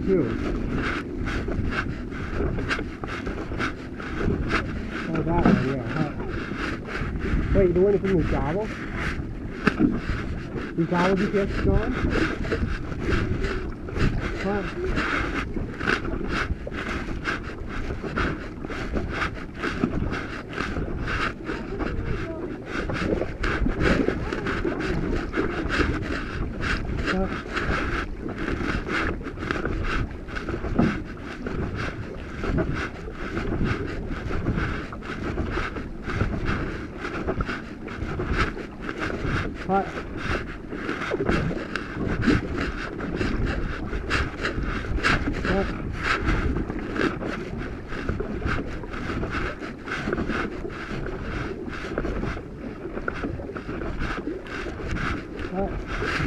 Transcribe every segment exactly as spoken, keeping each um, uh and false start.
too. Oh, that one, yeah. Huh. Wait, you doing it from your gobble? Your gobble G P S is gone? Huh? Hot. Hot. Hot.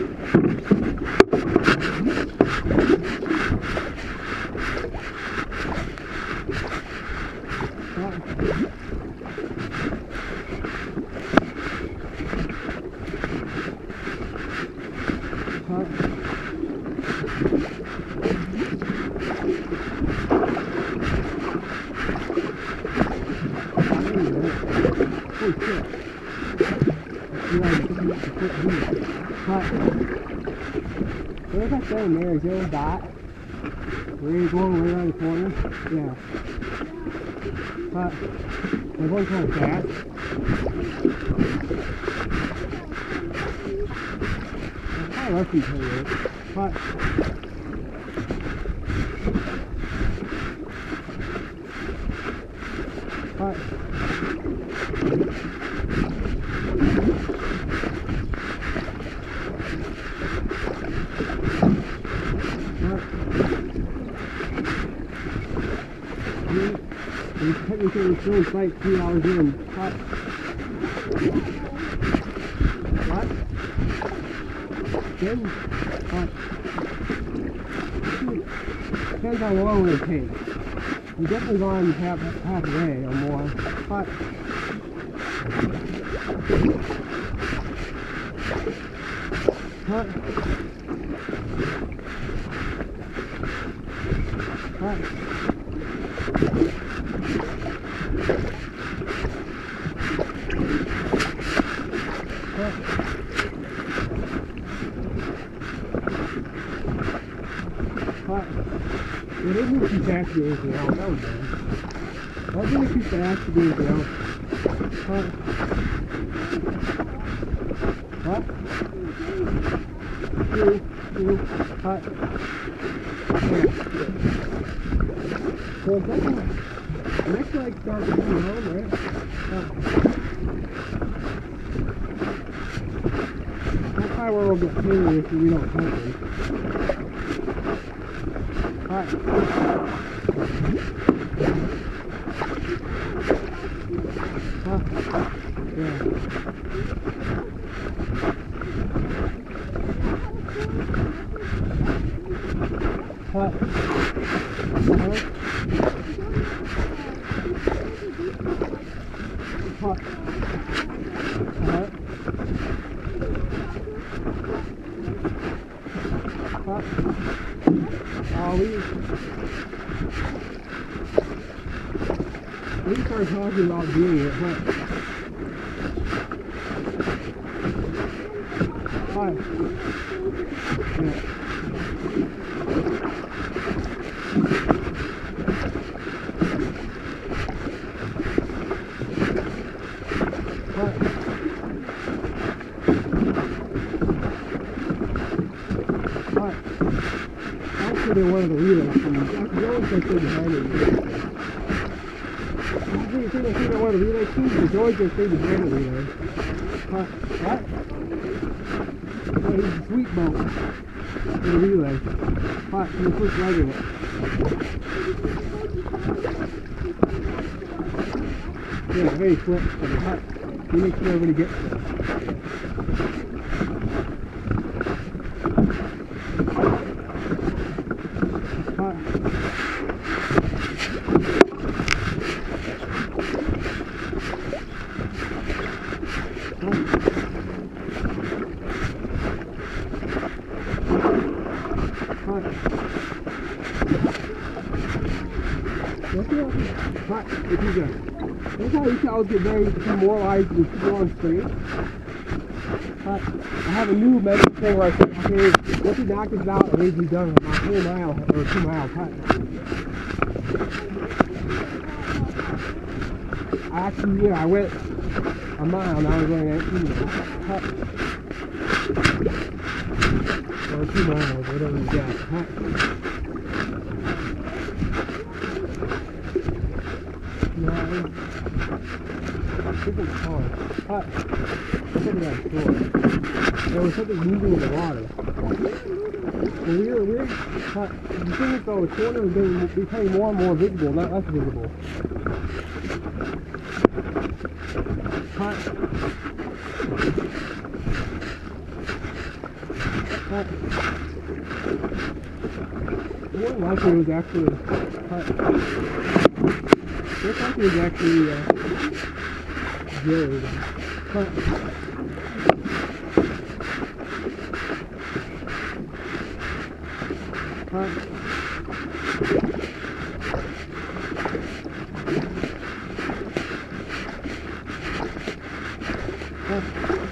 There's that thing there, is there a dot? Where you're going way around the corner? Yeah. But they're going kind of fast. I love these here. But but technically it's still like three hours in. What? What? Then, what? Depends how long it takes. We've definitely gone half, half a day or more. What? What? What? What? It isn't too fast to do anything else. That was bad. That wasn't too fast to do anything else. What? What? Two, two, what? Yeah. So it's like, next like start coming home, right? Uh, that's why we'll get paid if we don't touch it. Alright. Huh? Yeah. Huh? Huh? Huh? Uh-huh. Huh? Oh, we we start talking about doing it, huh? Hi. Yeah. What? What? Actually, one of the relays from I can go if they stay behind it. You think they think one of the relay teams? The George just stay behind the relay. Huh? What? Oh, he's a sweet boat for the relay. Hot, from the first leg of it. Yeah, very quick. Hot. You make sure everybody gets there. Hot. Hot. If he's a, that's how these cows get very demoralized with keep on straight. But I have a new method thing where I say, okay, once he knocks us out, it means he's done my whole mile or two mile cut. Actually, yeah, I went a mile, now I'm going eighteen minutes. Cut. Or two miles, whatever you got. Cut. Nine. Different color. Cut. Look at that store. There was something moving in the water. When we were, we were cut. The thing is though, the corner is getting, becoming more and more visible, not less visible. Cut. Cut. More than likely it was actually cut. More likely it was actually uh, Jared. Cut. Cut. Cut.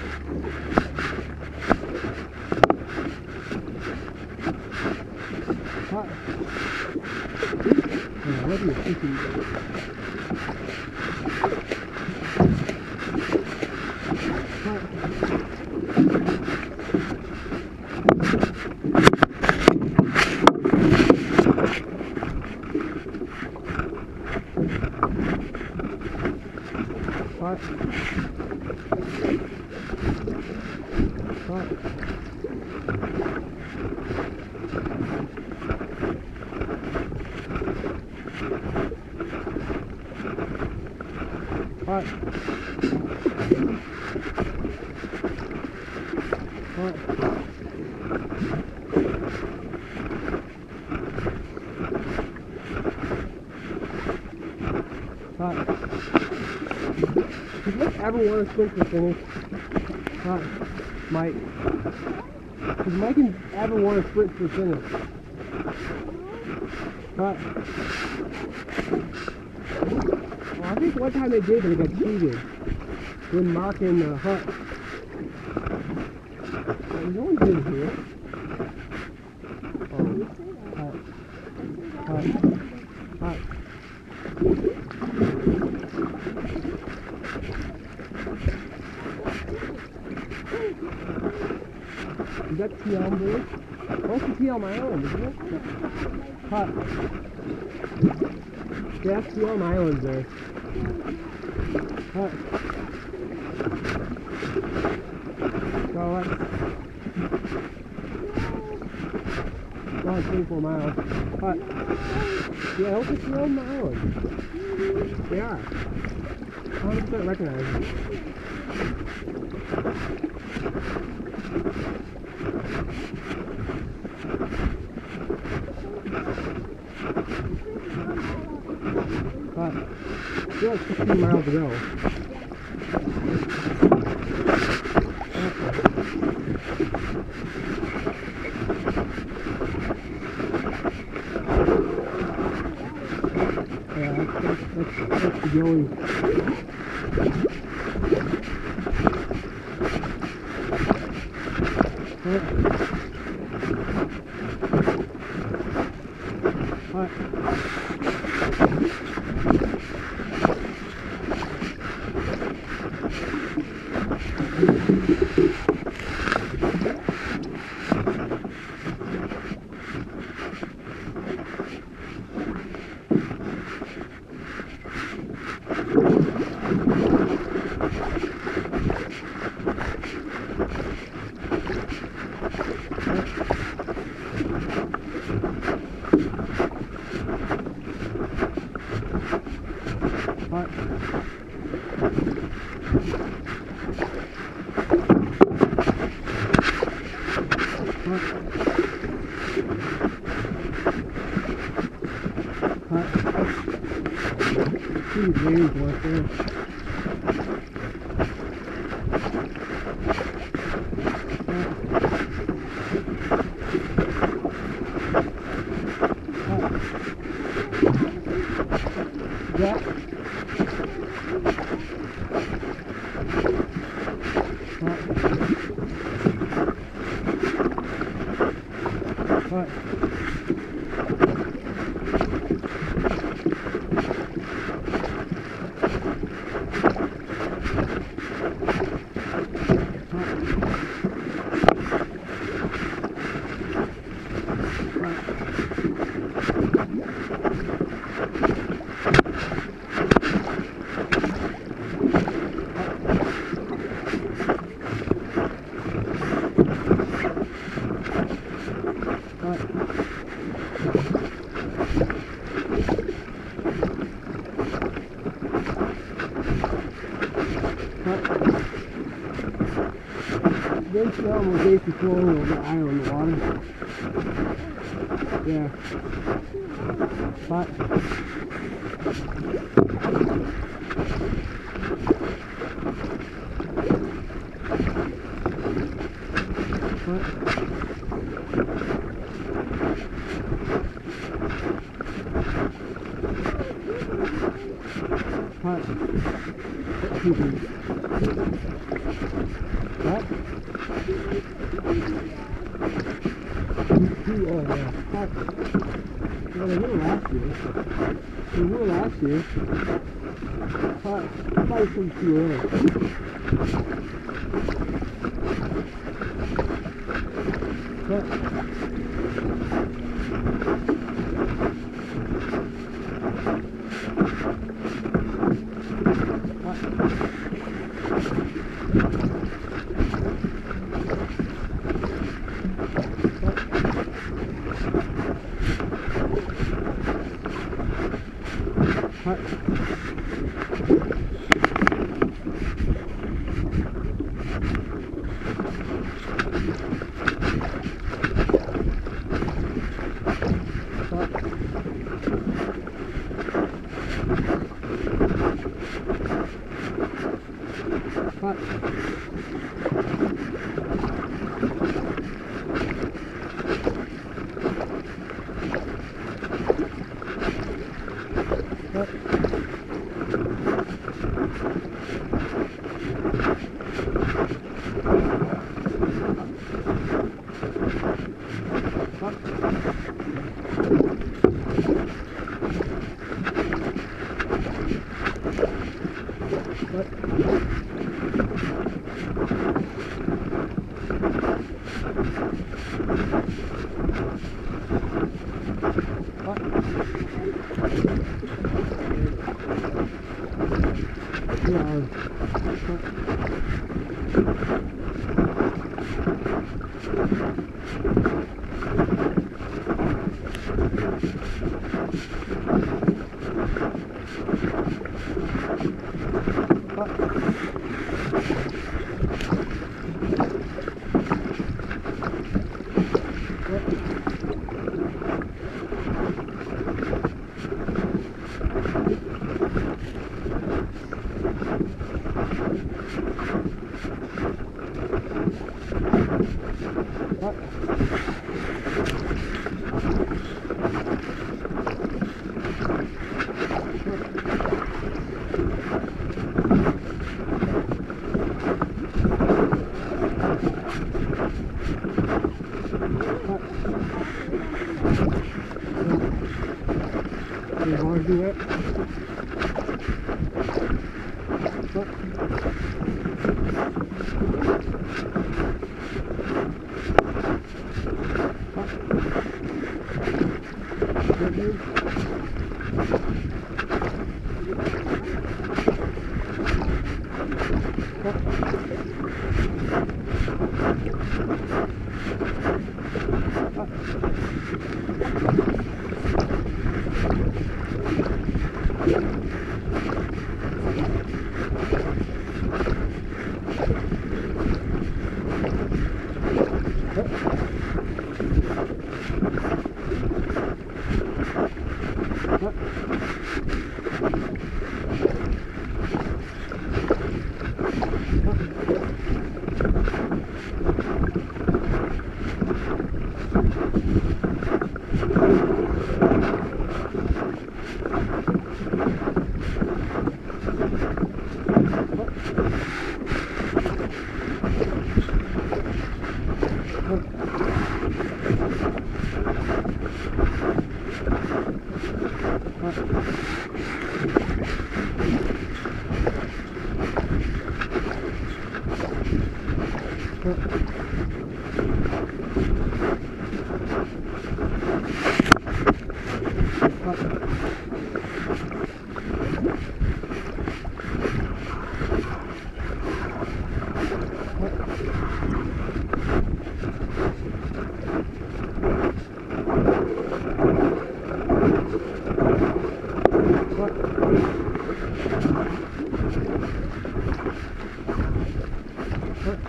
Cut. Yeah, what are you thinking? Cut. Cut. Cut. Cut. Cut. Cut. Does Mike ever want to sprint to finish? Cut. Mike. Does Mike ever want to sprint to finish? Cut. Well, I think one time they did, but they got cheated. When Mark and uh, Hunt. Oh, no one's in here. Oh. Cut. Cut. Cut. Is that T L boy? What's the T L Island, isn't it? Cut. Yeah, that's T L Island there. Cut. So let's go on twenty-four miles. Cut. Yeah, those are T L Island. They are. one hundred percent recognized. But still like fifteen miles to go. Yeah, that's, that's, that's, that's the going. Cut. Cut. Cut. See the drainage right there. Cut. Cut. Yeah. They see almost eight to four over the eye on the water. Yeah. But But What? Two, oh yeah. But, well, they were last year. They were last year. But, probably some too early. But, you want to do it? What?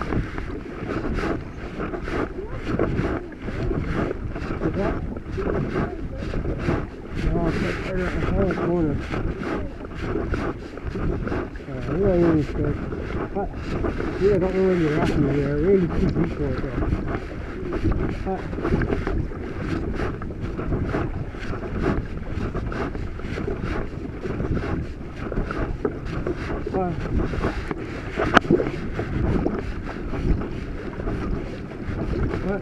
Is that? No, it's right there at the whole corner. Uh, we don't really good. But, yeah, I don't know when you're after there. Really too deep for it though. But, but, what?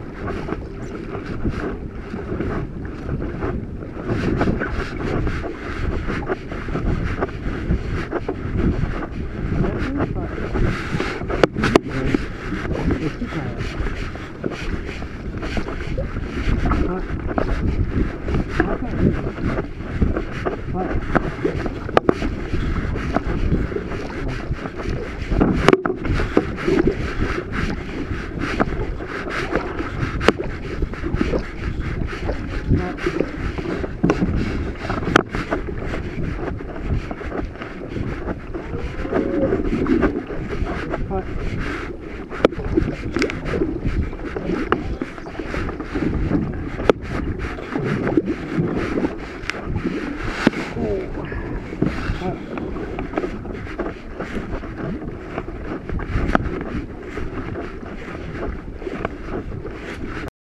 It's too tired. What? I can't read it. What? What?